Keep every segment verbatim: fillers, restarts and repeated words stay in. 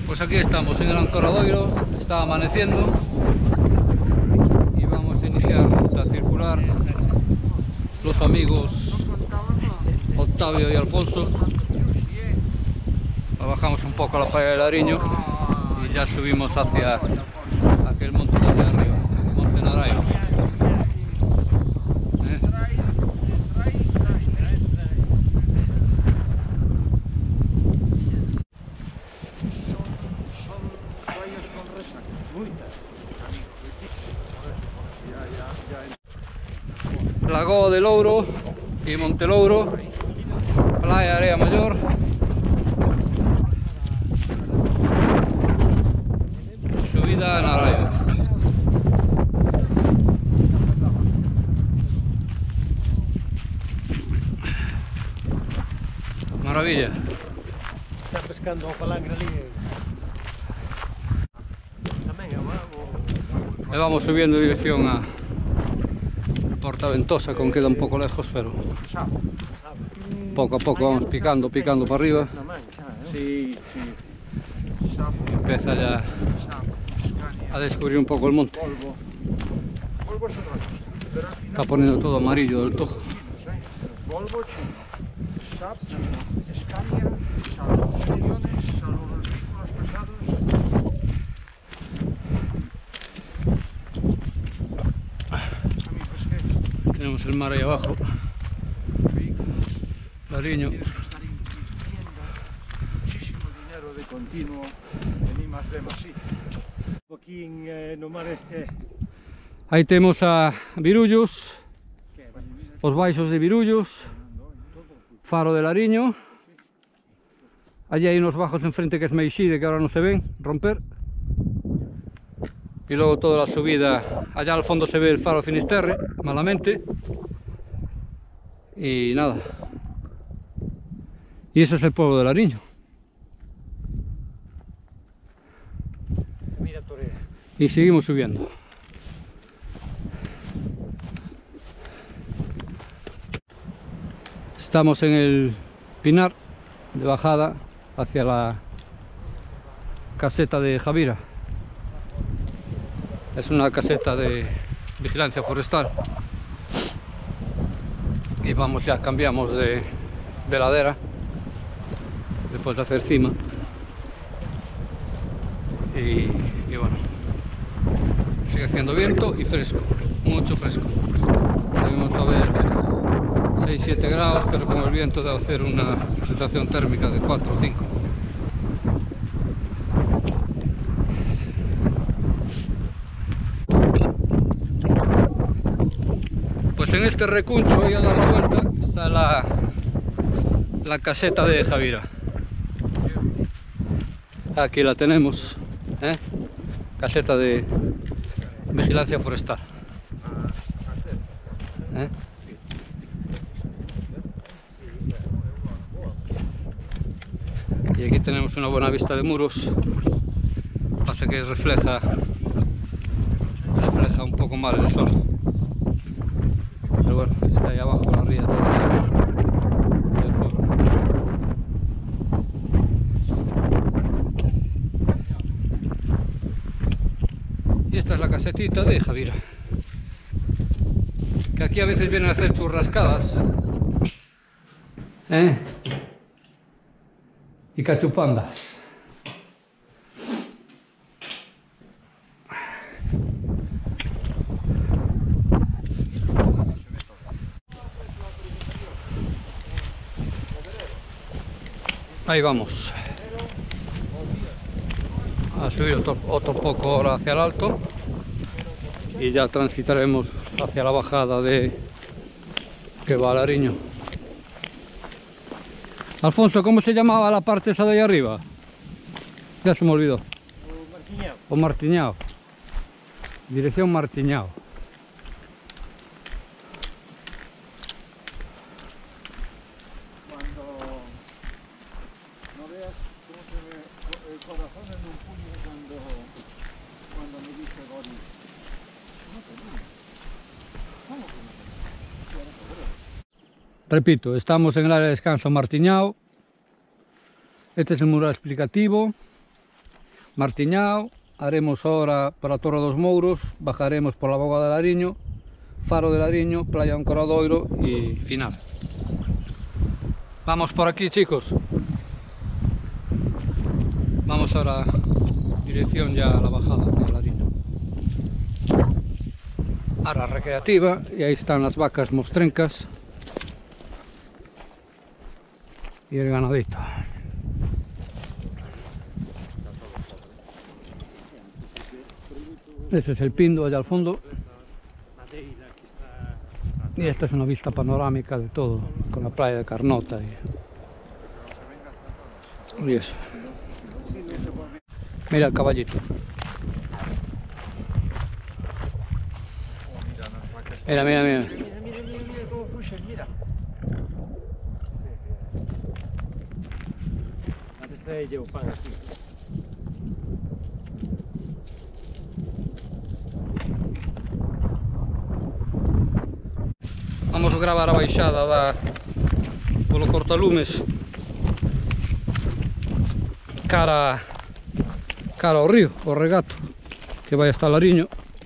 Pues aquí estamos en el Ancoradoiro, está amaneciendo y vamos a iniciar ruta circular. Los amigos Octavio y Alfonso. Bajamos un poco a la playa del Ariño y ya subimos hacia aquel monte de allá arriba, el Monte Naraio. ¿Eh? Lago de Louro y Monte Louro, playa Area Mayor. Subida a Naraio. Maravilla. Está pescando a palangre ali. Tamén abajo. Le vamos subiendo en dirección a Portaventosa, que aún queda un poco lejos, pero poco a poco vamos picando, picando para arriba. Sí, sí. Empieza ya a descubrir un poco el monte. Está poniendo todo amarillo del todo. Volvo chino, S A P chino, Scania, salvaciones, saludos vehículos pesados. Tenemos el mar ahí abajo, Lariño. Muchísimo dinero de continuo, en I más D más I. Aquí en eh, no mar este. Ahí tenemos a Virullos, los baixos de Virullos, faro de Lariño. Allí hay unos bajos enfrente que es Meixide, que ahora no se ven, romper. Y luego toda la subida, allá al fondo se ve el faro Finisterre, malamente. Y nada. Y ese es el pueblo de Lariño. Mira Torea. Y seguimos subiendo. Estamos en el Pinar de bajada hacia la caseta de Javira. Es una caseta de vigilancia forestal. Y vamos, ya cambiamos de, de ladera después de hacer cima. Y, y bueno, sigue haciendo viento y fresco, mucho fresco. Debemos haber seis siete grados, pero con el viento debe hacer una sensación térmica de cuatro o cinco. Pues en este recuncho, ahí a dar la vuelta, está la, la caseta de Javira. Aquí la tenemos, ¿eh? Caseta de vigilancia forestal. ¿Eh? Y aquí tenemos una buena vista de muros. Pasa que refleja, refleja un poco mal el sol. Pero bueno, está ahí abajo la ría todavía del pueblo. Y esta es la casetita de Javira, que aquí a veces vienen a hacer churrascadas, ¿eh? Y cachupandas. Ahí vamos a subir otro, otro poco ahora hacia el alto y ya transitaremos hacia la bajada de que va a Lariño. Alfonso, ¿cómo se llamaba la parte esa de ahí arriba? Ya se me olvidó. O Martiñao. O Martiñao. Dirección Martiñao. Cuando no veas cómo se ve el corazón en un puño cuando, cuando me dice Gori. No te digo. ¿Cómo que no te digo? Repito, estamos en el área de descanso Martiñao. Este es el mural explicativo. Martiñao, haremos ahora para Torre dos Mouros, bajaremos por la Boga de Lariño, Faro de Lariño, Playa do Encoradoiro y final. Vamos por aquí, chicos. Vamos ahora dirección ya a la bajada hacia Lariño. Área recreativa, y ahí están las vacas mostrencas y el ganadito. Ese es el Pindo allá al fondo. Y esta es una vista panorámica de todo, con la playa de Carnota y, y eso. Mira el caballito. Mira, mira, mira. Mira, mira, mira, mira cómo fugen, mira. Antes te llevo pan aquí. Vamos a gravar a baixada da, polo cortalumes cara, cara ao río, ao regato, que vai hasta Lariño.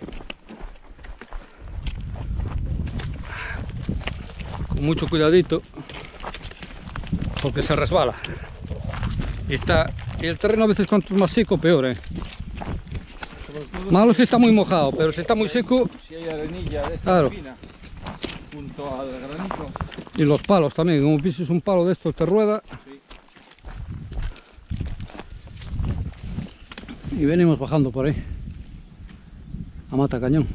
Con mucho cuidadito, porque se resbala. Y, está, y el terreno a veces cuanto más seco, peor, ¿eh? Malo si está muy mojado, pero si está muy seco... Si hay arenilla de esta claro. fina, junto al granito. Y los palos también, como pises un palo de estos te rueda. Sí. Y venimos bajando por ahí, a Mata Cañón,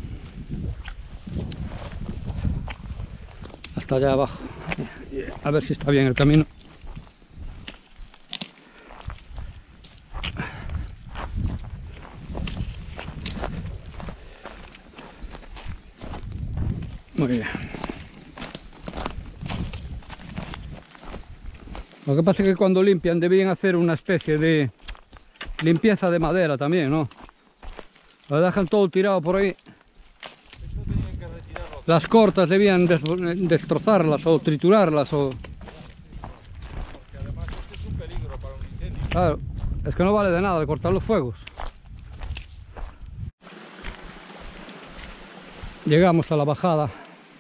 hasta allá abajo. A ver si está bien el camino. Muy bien. Lo que pasa es que cuando limpian deberían hacer una especie de limpieza de madera también, ¿no? Lo dejan todo tirado por ahí. Esto tenían que retirarlo. Las cortas debían des destrozarlas o triturarlas o... Porque además este es un peligro para un incendio. Claro, es que no vale de nada el cortar los fuegos. Llegamos a la bajada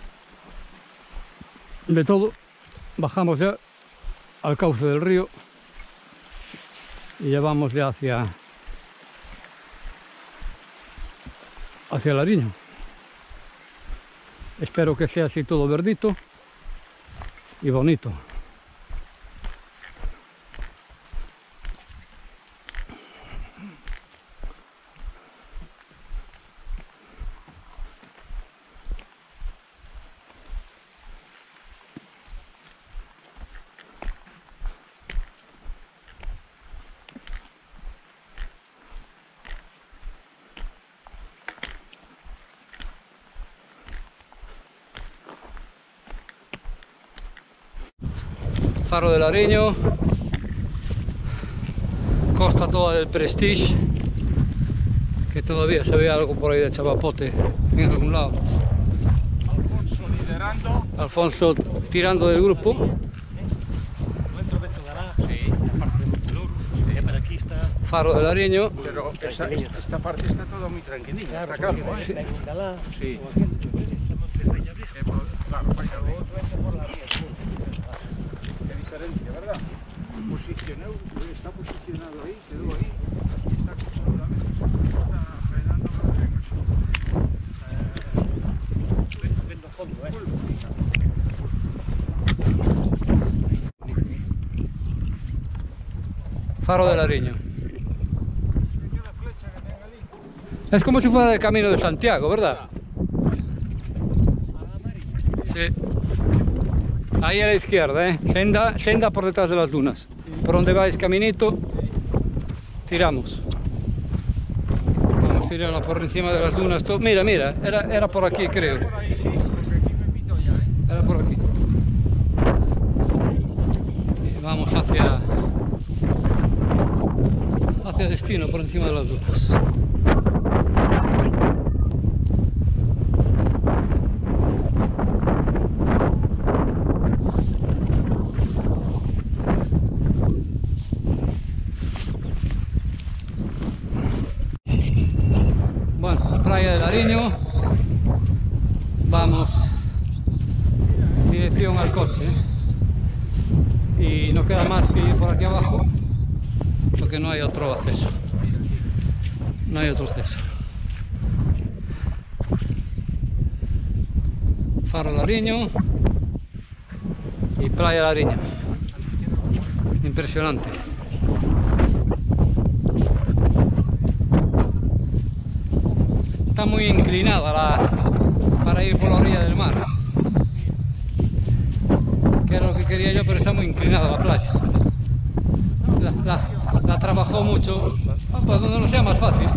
de todo, bajamos ya al cauce del río y ya vamos ya hacia hacia Lariño. Espero que sea así todo verdito y bonito. Faro de Lariño, costa toda del Prestige, que todavía se ve algo por ahí de chavapote en algún lado. Alfonso liderando. Alfonso tirando del grupo. Nuestro Beto Galá, sí, la parte de Montelur, y para aquí está. Faro de Lariño. Pero esa, esta, esta parte está todo muy tranquililla. Claro, Está calmo, porque ¿eh? ven un Galá, Sí. como aquel dicho, esta monte Falla Vieja. Eh, por- Claro, vaya Luego bien. otro entra por la vía sur. Qué diferencia, ¿verdad? Posicionado, está posicionado ahí, quedó ahí, está cómodamente, está frenando para que no se- Vendo, vendo fondo, eh. Faro de Lariño. Mira la flecha que tenga ahí. Es como si fuera el camino de Santiago, ¿verdad? Sí. Ahí a la izquierda, ¿eh? Senda, senda por detrás de las dunas. Por donde vais caminito, tiramos. Vamos tirando por encima de las dunas. Todo. Mira, mira, era, era por aquí, creo. Por ahí sí, porque aquí me pito ya, ¿eh? Era por aquí. Y vamos hacia hacia destino, por encima de las dunas. Playa del Ariño. Vamos dirección al coche, y no queda más que ir por aquí abajo porque no hay otro acceso, no hay otro acceso. Faro del Ariño y Playa del Ariño, impresionante. Está muy inclinada la, para ir por la orilla del mar, que era lo que quería yo, pero está muy inclinada la playa. La, la, la trabajó mucho, ah, pues donde no sea más fácil.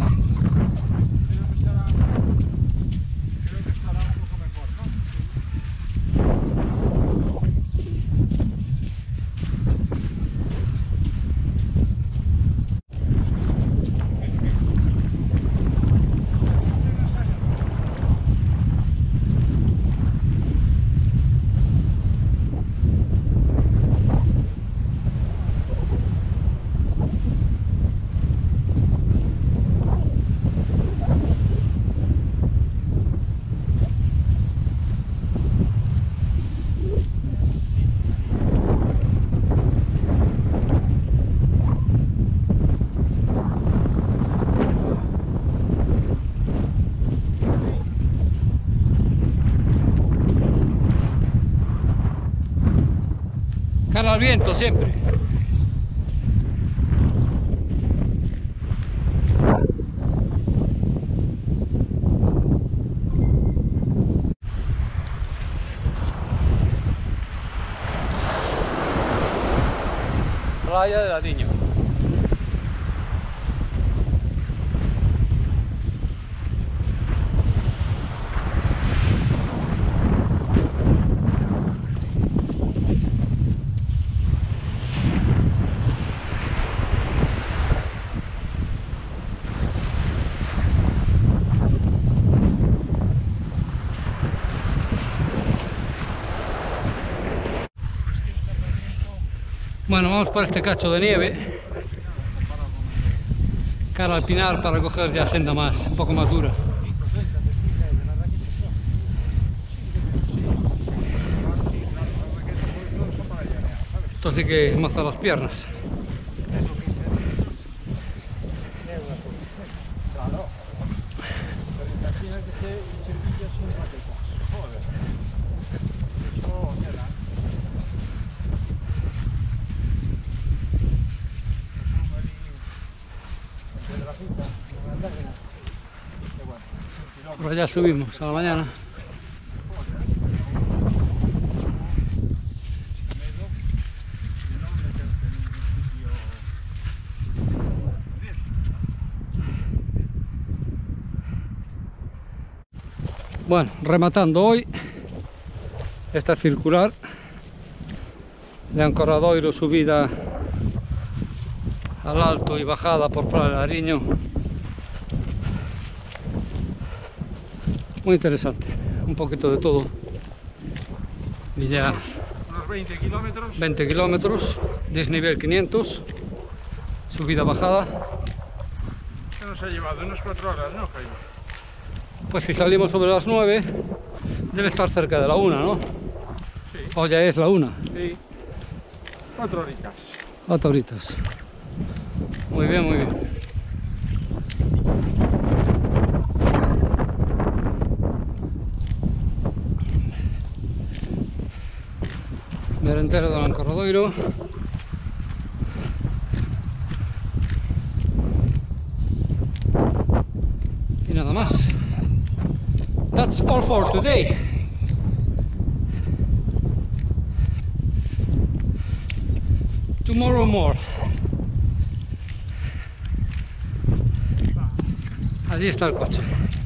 Cara al viento siempre. Playa del Ariño. Bueno, vamos por este cacho de nieve, cara al Pinar, para coger ya senda más, un poco más dura. Esto sí que maza las piernas. Por allá subimos a la mañana. Bueno, rematando hoy esta circular de Ancorradoiro, subida al alto y bajada por Playa del Ariño. Muy interesante, un poquito de todo. Y ya Unos veinte kilómetros. veinte kilómetros, desnivel quinientos, subida bajada. ¿Qué nos ha llevado? Unas cuatro horas, ¿no, Jaime? Pues si salimos sobre las nueve, debe estar cerca de la una, ¿no? Sí. O ya es la una. Sí. Cuatro horitas. Cuatro horitas. Muy bien, muy bien. Merendero de Ancorradoiro. Y nada más. That's all for today. Tomorrow more. Allí está el coche.